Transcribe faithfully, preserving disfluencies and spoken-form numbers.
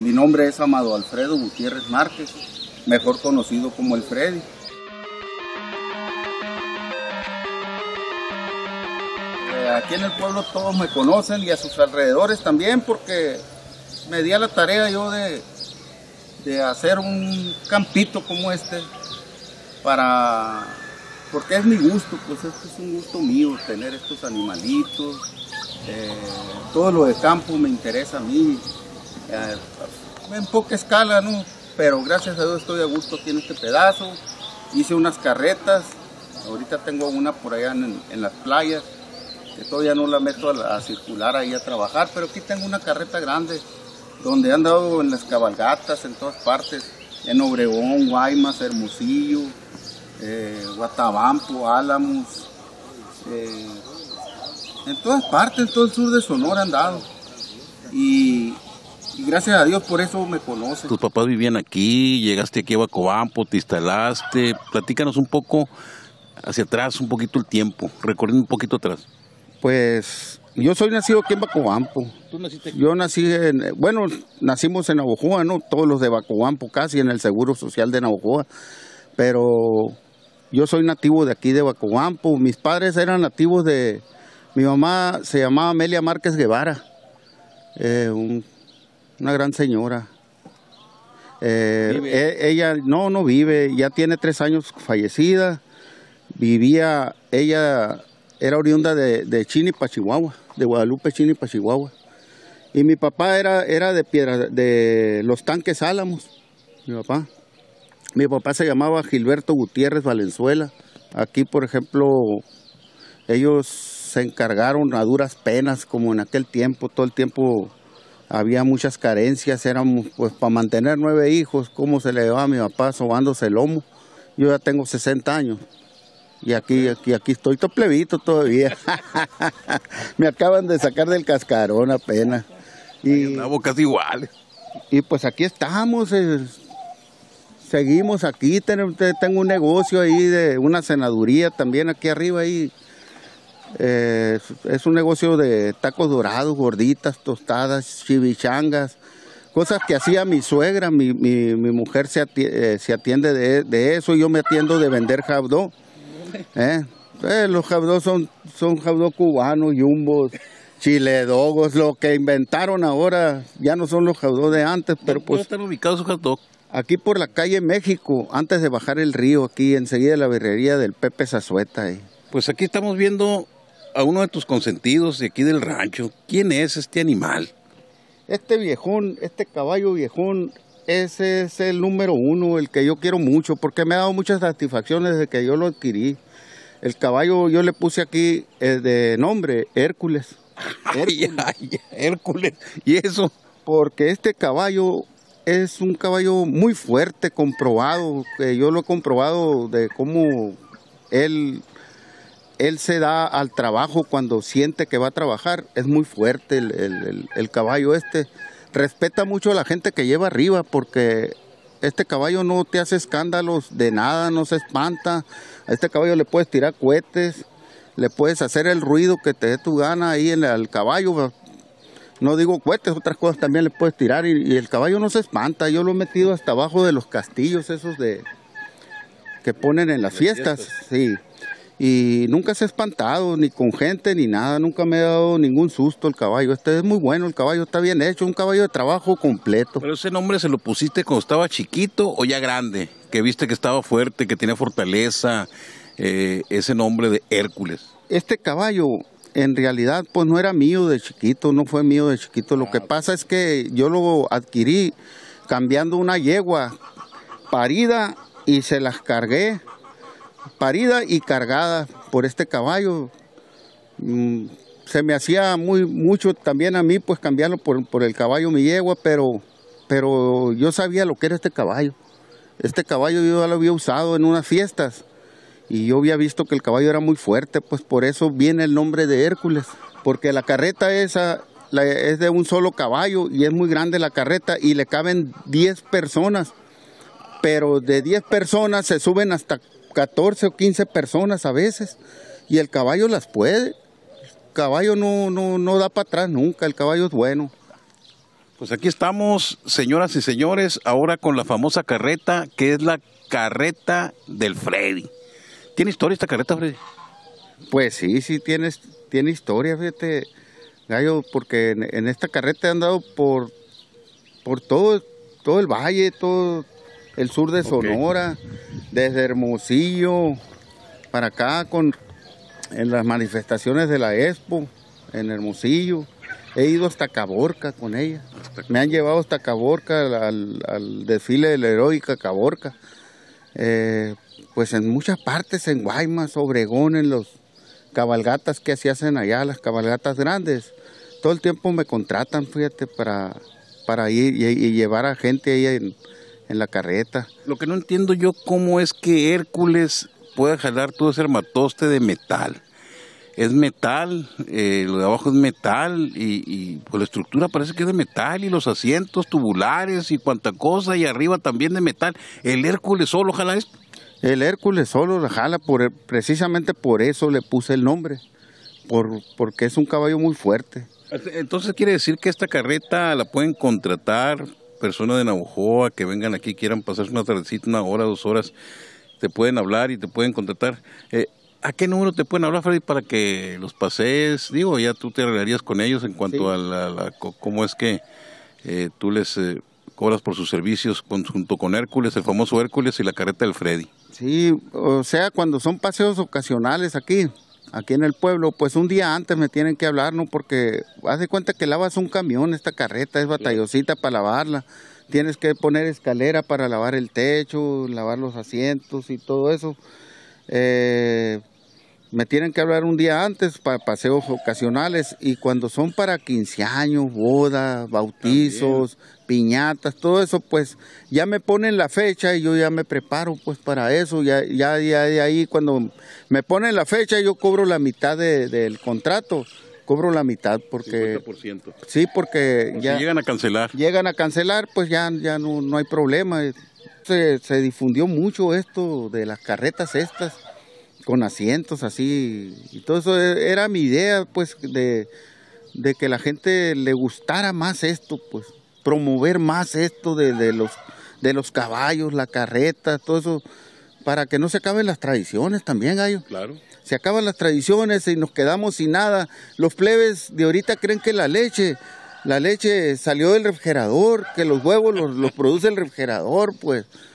Mi nombre es Amado Alfredo Gutiérrez Márquez, mejor conocido como el Freddy. Eh, aquí en el pueblo todos me conocen y a sus alrededores también, porque me di a la tarea yo de, de hacer un campito como este, para, porque es mi gusto, pues este es un gusto mío, tener estos animalitos. Eh, todo lo de campo me interesa a mí, eh, en poca escala, ¿no? Pero gracias a Dios estoy a gusto aquí en este pedazo. Hice unas carretas, ahorita tengo una por allá en, en las playas, que todavía no la meto a, a circular ahí a trabajar, pero aquí tengo una carreta grande, donde he andado en las cabalgatas, en todas partes, en Obregón, Guaymas, Hermosillo, eh, Guatabampo, Álamos, eh, en todas partes, en todo el sur de Sonora han dado. Y, y gracias a Dios por eso me conocen. Tus papás vivían aquí, llegaste aquí a Guacobampo, te instalaste. Platícanos un poco hacia atrás, un poquito el tiempo, recorriendo un poquito atrás. Pues yo soy nacido aquí en Guacobampo. ¿Tú naciste aquí? Yo nací en, bueno, nacimos en Navojoa, ¿no? Todos los de Guacobampo casi, en el Seguro Social de Navojoa. Pero yo soy nativo de aquí de Guacobampo. Mis padres eran nativos de... Mi mamá se llamaba Amelia Márquez Guevara, eh, un, una gran señora. Eh, e, ella no, no vive, ya tiene tres años fallecida. Vivía, ella era oriunda de, de Chinipa, Chihuahua, de Guadalupe, Chinipa, Chihuahua. Y mi papá era, era de Piedra, de Los Tanques Álamos, mi papá. Mi papá se llamaba Gilberto Gutiérrez Valenzuela. Aquí, por ejemplo, ellos se encargaron a duras penas, como en aquel tiempo, todo el tiempo había muchas carencias, éramos, pues para mantener nueve hijos, cómo se le llevaba a mi papá sobándose el lomo. Yo ya tengo sesenta años y aquí, aquí, aquí estoy todo plebito todavía. Me acaban de sacar del cascarón apenas. Y andamos casi iguales. Y pues aquí estamos, eh, seguimos aquí, tengo, tengo un negocio ahí de una cenaduría también aquí arriba ahí. Eh, es un negocio de tacos dorados, gorditas, tostadas, chivichangas, cosas que hacía mi suegra. Mi, mi, mi mujer se atiende, eh, se atiende de, de eso, y yo me atiendo de vender jabdó. Eh, eh, los jabdó son, son jabdó cubanos, yumbos, chiledogos, lo que inventaron ahora ya no son los jabdó de antes, pero pues... ¿Dónde están ubicados esos jabdó? Aquí por la calle México, antes de bajar el río, aquí enseguida de la birrería del Pepe Zazueta. Eh. Pues aquí estamos viendo a uno de tus consentidos de aquí del rancho. ¿Quién es este animal? Este viejón, este caballo viejón, ese es el número uno, el que yo quiero mucho, porque me ha dado muchas satisfacciones desde que yo lo adquirí. El caballo yo le puse aquí eh, de nombre Hércules. Hércules. Ay, ay, Hércules. ¿Y eso? Porque este caballo es un caballo muy fuerte, comprobado, que yo lo he comprobado de cómo él... Él se da al trabajo cuando siente que va a trabajar. Es muy fuerte el, el, el, el caballo este. Respeta mucho a la gente que lleva arriba, porque este caballo no te hace escándalos de nada, no se espanta. A este caballo le puedes tirar cohetes, le puedes hacer el ruido que te dé tu gana ahí en el, al caballo. No digo cohetes, otras cosas también le puedes tirar, y, y el caballo no se espanta. Yo lo he metido hasta abajo de los castillos esos de que ponen en las fiestas, sí. Y nunca se ha espantado, ni con gente, ni nada. Nunca me ha dado ningún susto el caballo. Este es muy bueno, el caballo está bien hecho, un caballo de trabajo completo. ¿Pero ese nombre se lo pusiste cuando estaba chiquito o ya grande? Que viste que estaba fuerte, que tenía fortaleza, eh, ese nombre de Hércules. Este caballo, en realidad, pues no era mío de chiquito, no fue mío de chiquito. Lo que pasa es que yo lo adquirí cambiando una yegua parida y se las cargué. Parida y cargada por este caballo. Mm, se me hacía muy mucho también a mí pues cambiarlo por, por el caballo mi yegua, pero, pero yo sabía lo que era este caballo. Este caballo yo ya lo había usado en unas fiestas y yo había visto que el caballo era muy fuerte, pues por eso viene el nombre de Hércules, porque la carreta esa la, es de un solo caballo y es muy grande la carreta y le caben diez personas, pero de diez personas se suben hasta catorce o quince personas a veces, y el caballo las puede. El caballo no, no, no da para atrás nunca, el caballo es bueno. Pues aquí estamos, señoras y señores, ahora con la famosa carreta, que es la carreta del Freddy. ¿Tiene historia esta carreta, Freddy? Pues sí, sí tiene, tiene historia, fíjate, Gallo, porque en, en esta carreta he andado por, por todo, todo el valle, todo el sur de Sonora, okay. Desde Hermosillo para acá, con, en las manifestaciones de la Expo, en Hermosillo. He ido hasta Caborca con ella. Me han llevado hasta Caborca, al, al desfile de la heroica Caborca. Eh, pues en muchas partes, en Guaymas, Obregón, en los cabalgatas que se hacen allá, las cabalgatas grandes. Todo el tiempo me contratan, fíjate, para, para ir y, y llevar a gente ahí en, en la carreta. Lo que no entiendo yo, cómo es que Hércules puede jalar todo ese armatoste de metal. Es metal, eh, lo de abajo es metal y, y pues la estructura parece que es de metal y los asientos tubulares y cuanta cosa y arriba también de metal. ¿El Hércules solo jala esto? El Hércules solo la jala, por, precisamente por eso le puse el nombre, por, porque es un caballo muy fuerte. Entonces quiere decir que esta carreta la pueden contratar personas de Navojoa que vengan aquí, quieran pasarse una tardecita, una hora, dos horas, te pueden hablar y te pueden contratar. Eh, ¿A qué número te pueden hablar, Freddy, para que los pasees? Digo, ya tú te arreglarías con ellos en cuanto sí. a la, la, cómo es que eh, tú les eh, cobras por sus servicios con, junto con Hércules, el famoso Hércules y la carreta del Freddy. Sí, o sea, cuando son paseos ocasionales aquí, aquí en el pueblo, pues un día antes me tienen que hablar, ¿no? Porque haz de cuenta que lavas un camión, esta carreta es batallosita para lavarla. Tienes que poner escalera para lavar el techo, lavar los asientos y todo eso. Eh... Me tienen que hablar un día antes para paseos ocasionales y cuando son para quince años, bodas, bautizos, también. Piñatas, todo eso, pues ya me ponen la fecha y yo ya me preparo pues para eso. Ya, ya, ya de ahí cuando me ponen la fecha yo cobro la mitad de, del contrato, cobro la mitad porque... cincuenta por ciento. Sí, porque por ya... Si llegan a cancelar. Llegan a cancelar, pues ya, ya no, no hay problema. Se, se difundió mucho esto de las carretas estas, con asientos así, y todo eso era mi idea, pues, de, de que la gente le gustara más esto, pues, promover más esto de, de, los, de los caballos, la carreta, todo eso, para que no se acaben las tradiciones también, Gallo. Claro. Se acaban las tradiciones y nos quedamos sin nada. Los plebes de ahorita creen que la leche, la leche salió del refrigerador, que los huevos los, los produce el refrigerador, pues.